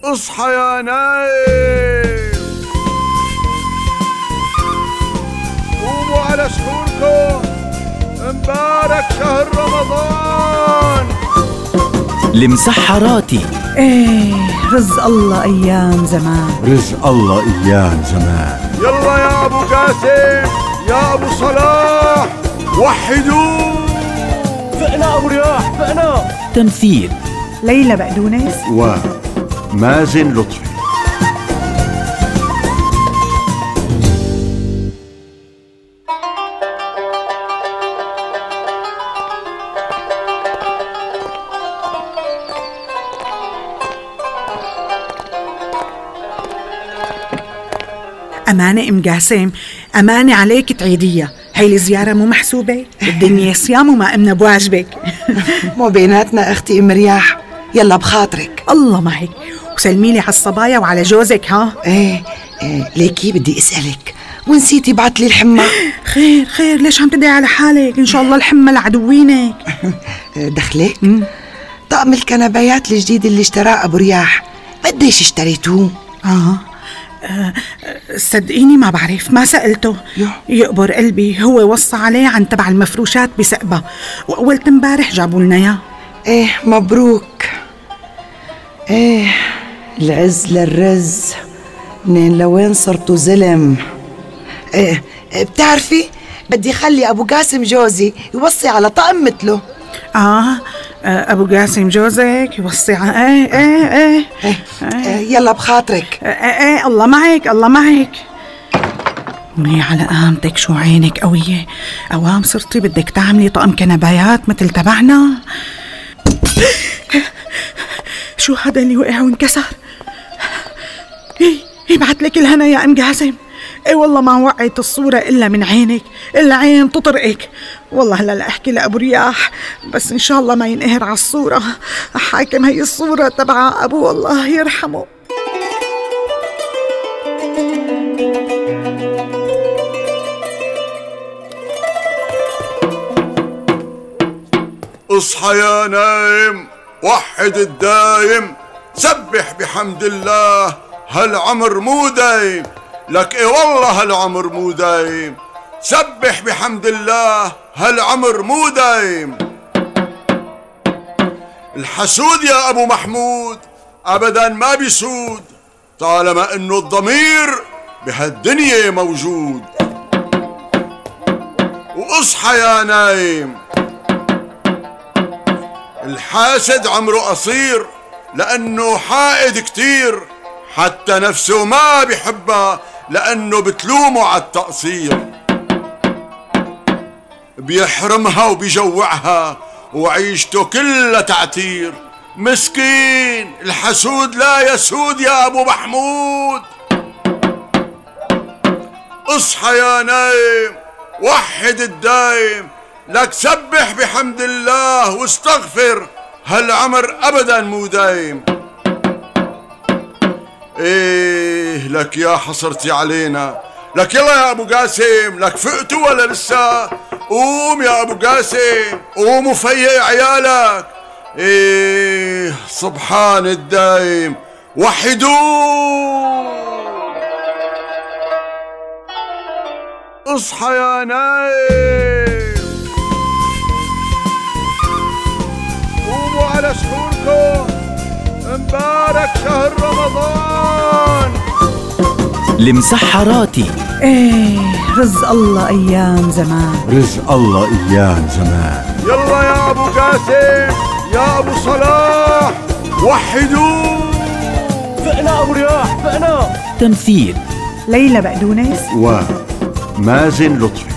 اصحى يا نايم، قوموا على سحوركم، مبارك شهر رمضان. المسحراتي. رزق الله أيام زمان، رزق الله أيام زمان. يلا يا أبو قاسم، يا أبو صلاح، وحدوه. فقنا أبو رياح، فقنا. تمثيل ليلى بقدونس ومازن لطفي. أمانة أم قاسم، أمانة عليك تعيديها. هاي الزيارة مو محسوبة، الدنيا صيام وما أمنا بواجبك. مو بيناتنا أختي أم رياح، يلا بخاطرك. الله معك، وسلمي لي على الصبايا وعلى جوزك. ها ايه ليكي بدي أسألك، ونسيتي بعت لي الحمى؟ خير ليش عم تدعي على حالك؟ إن شاء الله الحمى لعدوينك. دخلك طقم الكنبايات الجديد اللي اشتراه أبو رياح، قديش اشتريتوه؟ صدقيني ما بعرف، ما سألته. يقبر قلبي، هو وصى عليه عن تبع المفروشات بسقبة، وأول امبارح جابوا لنا اياه. ايه مبروك. ايه العز للرز، منين لوين صرتوا زلم. ايه بتعرفي بدي خلي أبو قاسم جوزي يوصي على طقم مثله. أبو قاسم جوزك يوصي على ايه يلا بخاطرك. الله معك، الله معك. ولي على قامتك، شو عينك قوية. أوام صرتي بدك تعملي طقم كنبايات مثل تبعنا. شو هذا اللي وقع وانكسر؟ بعت لك الهنا يا أم قاسم. والله ما وقعت الصورة إلا من عينك، إلا عين تطرقك. والله هلا أحكي لأبو رياح، بس إن شاء الله ما ينقهر على الصورة. حاكم هي الصورة تبع أبوه الله يرحمه. اصحى يا نايم، وحد الدايم، سبح بحمد الله، هالعمر مو دايم. لك ايه والله هالعمر مو دايم، سبح بحمد الله، هالعمر مو دايم. الحسود يا ابو محمود ابدا ما بيسود، طالما انه الضمير بهالدنيا موجود. واصحى يا نايم، الحاسد عمره قصير، لأنه حائد كتير، حتى نفسه ما بيحبها لأنه بتلومه على التقصير. بيحرمها وبيجوعها وعيشته كلها تعتير. مسكين الحسود لا يسود يا أبو محمود. اصحى يا نايم، وحد الدايم، لك سبح بحمد الله واستغفر، هالعمر أبدا مو دايم. ايه لك يا حصرتي علينا. لك يلا يا ابو قاسم، لك فقتوا ولا لسه؟ قوم يا ابو قاسم، قوم وفيق عيالك. ايه سبحان الدايم، وحدوه. اصحى يا نايم، قوموا على سحوركم، مبارك شهر رمضان. المسحراتي. رزق الله أيام زمان، رزق الله أيام زمان. يلا يا أبو قاسم، يا أبو صلاح، وحدوه. فقنا أبو رياح، فقنا. تمثيل ليلى بقدونس ومازن لطفي.